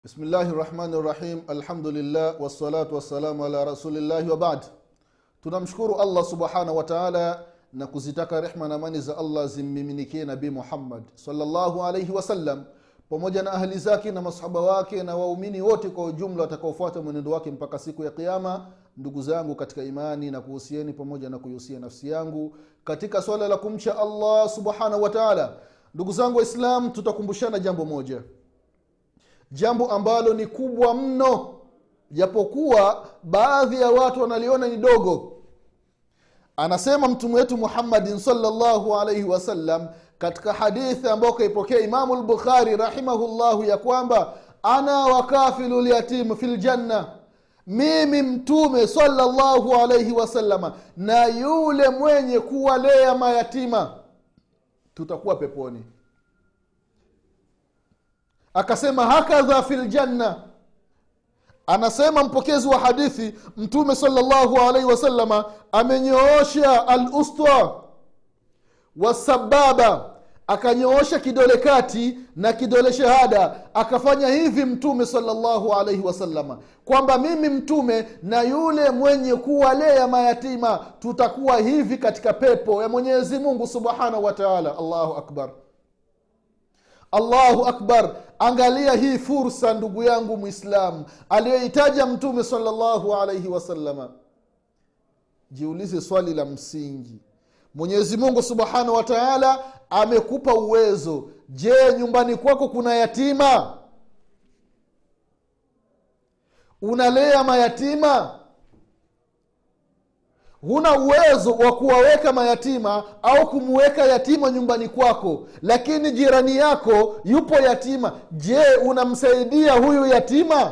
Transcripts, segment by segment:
Bismillahirrahmanirrahim. Alhamdulillah wassalatu wassalamu ala rasulillahi wa ba'd. Tunamshukuru Allah subhanahu wa ta'ala na kuzitaka rehma na amani za Allah zimmiminikie Nabii Muhammad sallallahu alayhi wasallam pamoja na ahli zake na masahaba wake na waumini wote kwa ujumla watakaofuata mwenendo wake mpaka siku ya kiyama. Ndugu zangu katika imani, na kuhusieni pamoja na kuhusia nafsi yangu katika swala la kumcha Allah subhanahu wa ta'ala. Ndugu zangu Waislamu, tutakumbushana jambo moja, jambo ambalo ni kubwa mno, japokuwa baadhi ya watu wanaliona ni dogo. Anasema mtume wetu Muhammad sallallahu alayhi wasallam katika hadithi ambayo kaipokea Imam al-Bukhari rahimahullahu, ya kwamba ana wakafilul yatim fil janna, mimi mtume sallallahu alayhi wasallam na yule mwenye kuwalea mayatima tutakuwa peponi. Akasema hakadha fil janna. Anasema mpokezi wa hadithi, mtume sallallahu alayhi wasallama amenyoosha al-usta wasababa, akanyoosha kidole kati na kidole shahada. Akafanya hivi mtume sallallahu alayhi wasallama kwamba mimi mtume na yule mwenye kuwalea mayatima tutakuwa hivi katika pepo ya Mwenyezi Mungu subhanahu wa ta'ala. Allahu akbar, Allahu akbar. Angalia hii fursa, ndugu yangu Muislamu, aliyoitaja mtume sallallahu alayhi wasallama. Jiulize swali la msingi. Mwenyezi Mungu subhanahu wa ta'ala amekupa uwezo. Je, nyumbani kwako kuna yatima? Unalea mayatima? Huna uwezo wa kuwaweka mayatima au kumuweka yatima nyumbani kwako, lakini jirani yako yupo yatima. Je, unamsaidia huyu yatima?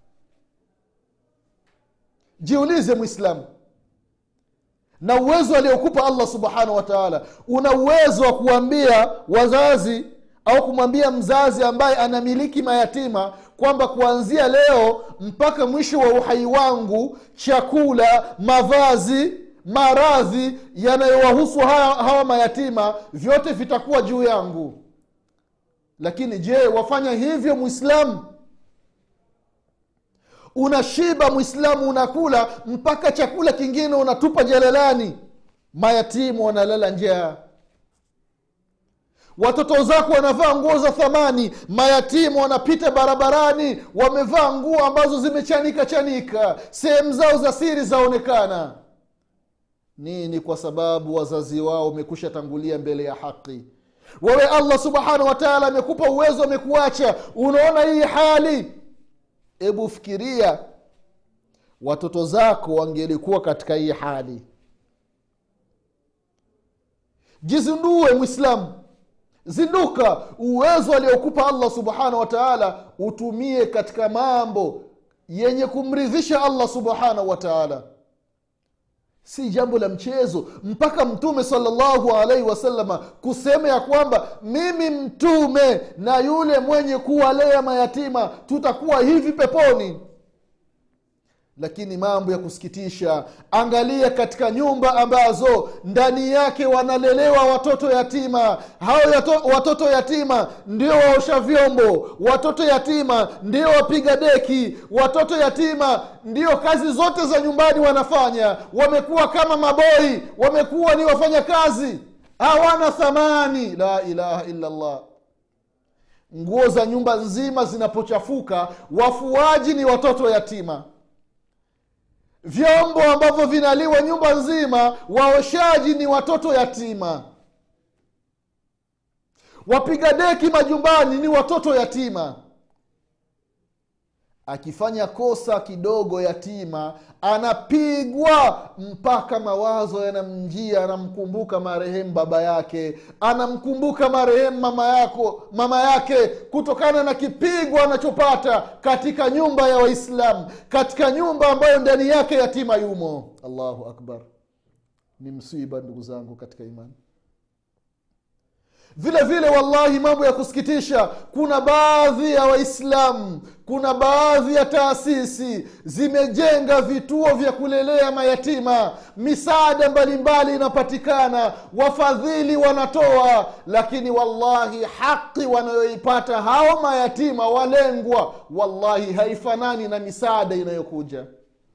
Jiulize Muislamu. Na uwezo aliokupa Allah subhanahu wa ta'ala, una uwezo wa kuambia wazazi au kumwambia mzazi ambaye anamiliki mayatima kwamba kuanzia leo mpaka mwisho wa uhai wangu, chakula, mavazi, maradhi yanayowahusu hawa mayatima vyote vitakuwa juu yangu. Lakini je, wafanya hivyo Muislamu? Unashiba Muislamu, unakula mpaka chakula kingine unatupa jalalani. Mayatimu wanalala njaa. Watoto zako wanavaa nguo za thamani, mayatimu wanapita barabarani wamevaa nguo ambazo zimechanika chanika, sehemu zao za siri zaonekana. Nini? Kwa sababu wazazi wao wamekusha tangulia mbele ya haki. Wewe Allah subhanahu wa ta'ala amekupa uwezo, amekuacha, unaona hii hali. Ebu fikiria watoto zako wangelikuwa katika hii hali. Jizindue Muislamu, zinduka. Uwezo aliokupa Allah subhanahu wa ta'ala utumie katika mambo yenye kumridhisha Allah subhanahu wa ta'ala. Si jambo la mchezo, mpaka mtume sallallahu alaihi wasallama kusema ya kwamba mimi mtume na yule mwenye kuwalea mayatima tutakuwa hivi peponi. Lakini mambo ya kusikitisha, angalia katika nyumba ambazo ndani yake wanalelewa watoto yatima. Hao watoto yatima ndio waosha vyombo, watoto yatima ndio wapiga deki, watoto yatima ndio kazi zote za nyumbani wanafanya. Wamekuwa kama maboi, wamekuwa ni wafanya kazi, hawana thamani. La ilaha illa Allah. Nguo za nyumba nzima zinapochafuka, wafuaji ni watoto yatima. Vyombo ambavyo vinaliwa nyumba nzima, waoshaji ni watoto yatima. Wapiga deki majumbani ni watoto yatima. Akifanya kosa kidogo yatima anapigwa mpaka mawazo yanamjia, anamkumbuka marehemu baba yake, anamkumbuka marehemu mama yake, kutokana na kipigo anachopata katika nyumba ya Waislamu, katika nyumba ambayo ndani yake yatima yumo. Allahu akbar. Ni msiba ndugu zangu katika imani. Vile vile wallahi, mambo ya kusikitisha, kuna baadhi ya Waislamu, kuna baadhi ya taasisi zimejenga vituo vya kulelea mayatima, misaada mbalimbali inapatikana, wafadhili wanatoa, lakini wallahi haki wanayoipata hao mayatima walengwa wallahi haifanani na misaada inayokuja.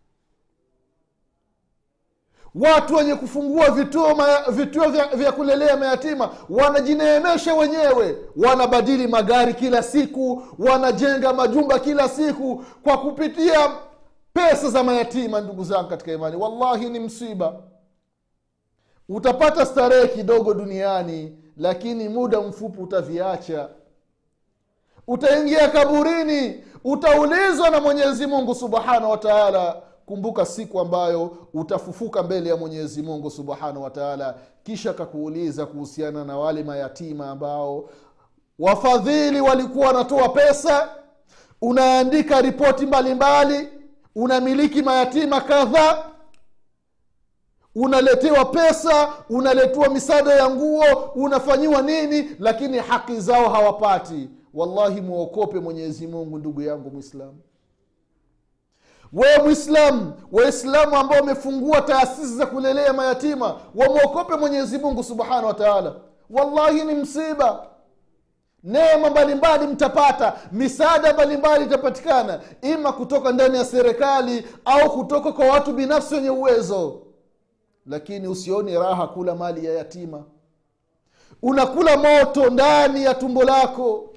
Watu wenye kufungua vituo vya kulelea mayatima wanajineemesha wenyewe, wanabadili magari kila siku, wanajenga majumba kila siku kwa kupitia pesa za mayatima. Ndugu zangu katika imani, wallahi ni msiba. Utapata starehe kidogo duniani, lakini muda mfupi utaviacha. Utaingia kaburini, utaulizwa na Mwenyezi Mungu Subhanahu wa Ta'ala. Kumbuka siku ambayo utafufuka mbele ya Mwenyezi Mungu Subhanahu wa Ta'ala, kisha akakuuliza kuhusiana na wale mayatima ambao wafadhili walikuwa wanatoa pesa. Unaandika ripoti mbalimbali, unamiliki mayatima kadhaa, unaletewa pesa, unaletewa misaada ya nguo, unafanyiwa nini, lakini haki zao hawapati. Wallahi muokope Mwenyezi Mungu ndugu yangu Muislamu. Wewe Muislamu, Waislamu ambao wamefungua taasisi za kulelea mayatima, wamuokope Mwenyezi Mungu Subhanahu wa Ta'ala. Wallahi ni msiba. Neema mbalimbali mtapata, misaada mbalimbali itapatikana, ima kutoka ndani ya serikali au kutoka kwa watu binafsi wenye uwezo, lakini usioni raha kula mali ya yatima. Unakula moto ndani ya tumbo lako,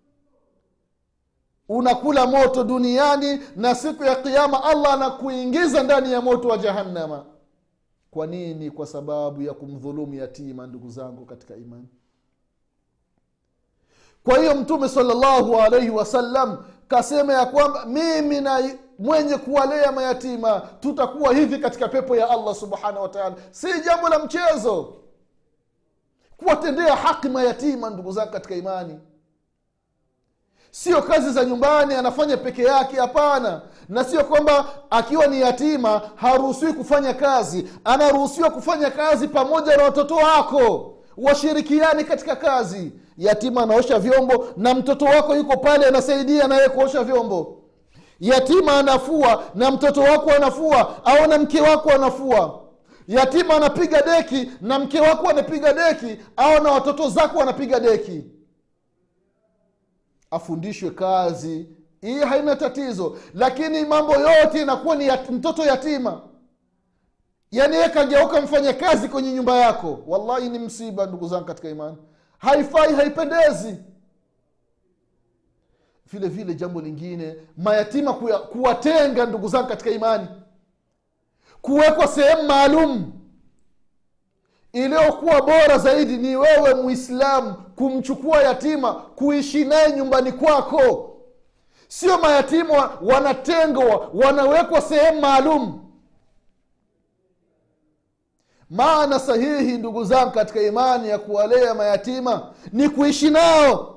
unakula moto duniani, na siku ya kiyama Allah anakuingiza ndani ya moto wa jahannama. Kwa nini? Kwa sababu ya kumdhulumu yatima. Ndugu zangu katika imani, kwa hiyo Mtume sallallahu alaihi wasallam kasema ya kwamba mimi na mwenye kuwalea mayatima tutakuwa hivi katika pepo ya Allah Subhanahu wa Ta'ala. Si jambo la mchezo kuwatendea haki mayatima. Ndugu zangu katika imani, sio kazi za nyumbani anafanya peke yake, hapana. Na sio kwamba akiwa ni yatima haruhusiwi kufanya kazi, anaruhusiwa kufanya kazi pamoja na watoto wako, washirikiani katika kazi. Yatima anaosha vyombo na mtoto wako yuko pale anasaidia na yeye kuosha vyombo. Yatima anafua na mtoto wako anafua, au na mke wako anafua. Yatima anapiga deki na mke wako anapiga deki, au na watoto zako wanapiga deki. Afundishwe kazi hii, haina tatizo, lakini mambo yote inakuwa ni mtoto yatima. Yaani yeye kageuka mfanya kazi kwenye nyumba yako. Wallahi ni msiba ndugu zangu katika imani, haifai, haipendezi. Vile vile jambo lingine, mayatima kuwatenga ndugu zangu katika imani, kuwekwa sehemu maalum. Iliyokuwa bora zaidi ni wewe Muislamu kumchukua yatima, kuishi naye nyumbani kwako. Sio mayatima wanatengwa, wanawekwa sehemu maalum. Maana sahihi ndugu zangu katika imani ya kuwalea mayatima ni kuishi nao.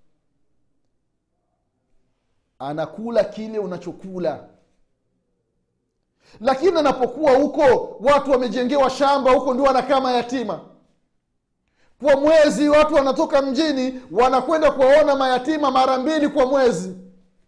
Anakula kile unachokula. Lakini anapokuwa huko, watu wamejengewa shamba huko, ndio anakaa mayatima. Kwa mwezi watu wanatoka mjini wanakwenda kuwaona mayatima mara 2 kwa mwezi.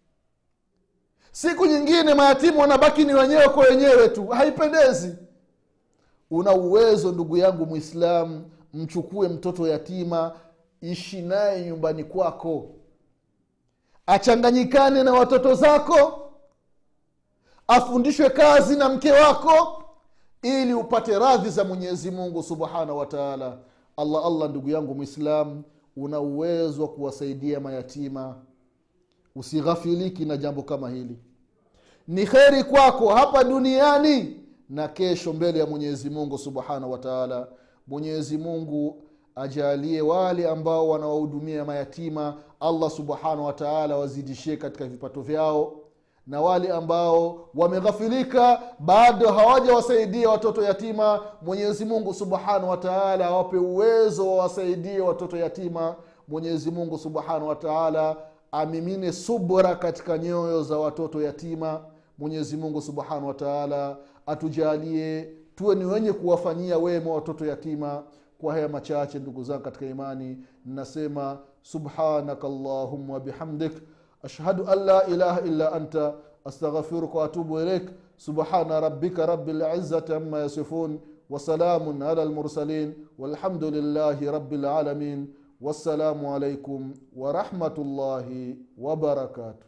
Siku nyingine mayatima wanabaki ni wenyewe kwa wenyewe tu, haipendezi. Una uwezo ndugu yangu Muislamu, mchukue mtoto yatima, ishi naye nyumbani kwako, achanganyikane na watoto zako, afundishwe kazi na mke wako, ili upate radhi za Mwenyezi Mungu Subhanahu wa Ta'ala. Allah ndugu yangu Muislamu, una uwezo wa kuwasaidia mayatima. Usighafiliki na jambo kama hili. Ni kheri kwako hapa duniani na kesho mbele ya Mwenyezi Mungu Subhanahu wa Ta'ala. Mwenyezi Mungu ajalie wale ambao wanawahudumia mayatima, Allah Subhanahu wa Ta'ala wazidishie katika vipato vyao, na wale ambao wameghafilika bado hawajawasaidia watoto yatima, Mwenyezi Mungu Subhanahu wa Ta'ala awape uwezo wawasaidie watoto yatima. Mwenyezi Mungu Subhanahu wa Ta'ala amimine subra katika nyoyo za watoto yatima. Mwenyezi Mungu Subhanahu wa Ta'ala atujalie tuwe ni wenye kuwafanyia wema watoto yatima. kwa haya machache ndugu zangu katika imani nasema subhanakallahumma bihamdik ashhadu an la ilaha illa anta astaghfiruka wa atubu ilaik subhana rabbika rabbil izzati amma yasifun wa salamun ala al mursalin walhamdulillahi rabbil alamin wassalamu alaikum wa rahmatullahi wa barakatuh.